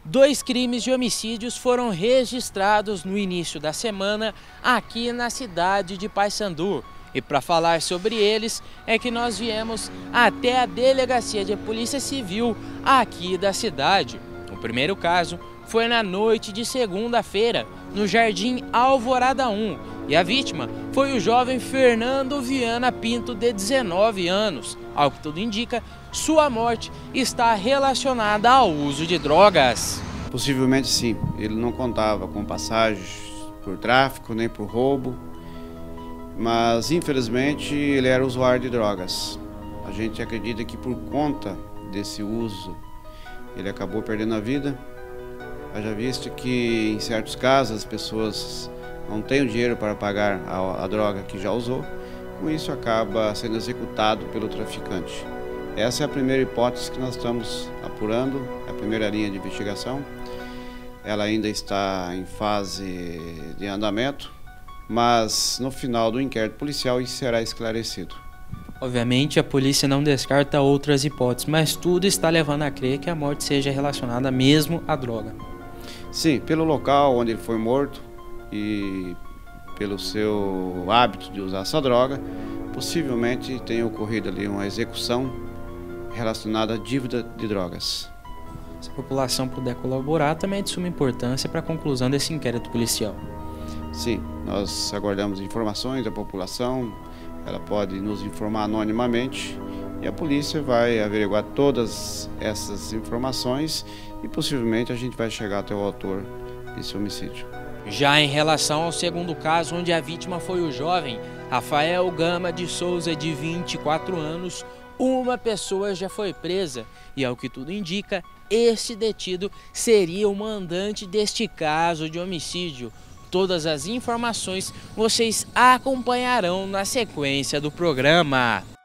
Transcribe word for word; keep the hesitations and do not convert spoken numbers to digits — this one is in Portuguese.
Dois crimes de homicídios foram registrados no início da semana aqui na cidade de Paissandu. E para falar sobre eles é que nós viemos até a Delegacia de Polícia Civil aqui da cidade. O primeiro caso foi na noite de segunda-feira, no Jardim Alvorada um. E a vítima foi o jovem Fernando Viana Pinto, de dezenove anos. Ao que tudo indica, sua morte está relacionada ao uso de drogas. Possivelmente sim, ele não contava com passagens por tráfico nem por roubo, mas infelizmente ele era usuário de drogas. A gente acredita que por conta desse uso ele acabou perdendo a vida. Já visto que em certos casos as pessoas não têm o dinheiro para pagar a, a droga que já usou, com isso acaba sendo executado pelo traficante. Essa é a primeira hipótese que nós estamos apurando, a primeira linha de investigação. Ela ainda está em fase de andamento, mas no final do inquérito policial isso será esclarecido. Obviamente a polícia não descarta outras hipóteses, mas tudo está levando a crer que a morte seja relacionada mesmo à droga. Sim, pelo local onde ele foi morto e pelo seu hábito de usar essa droga, possivelmente tenha ocorrido ali uma execução relacionada à dívida de drogas. Se a população puder colaborar, também é de suma importância para a conclusão desse inquérito policial. Sim, nós aguardamos informações da população, ela pode nos informar anonimamente e a polícia vai averiguar todas essas informações e possivelmente a gente vai chegar até o autor desse homicídio. Já em relação ao segundo caso, onde a vítima foi o jovem Rafael Gama de Souza, de vinte e quatro anos, uma pessoa já foi presa e, ao que tudo indica, esse detido seria o mandante deste caso de homicídio. Todas as informações vocês acompanharão na sequência do programa.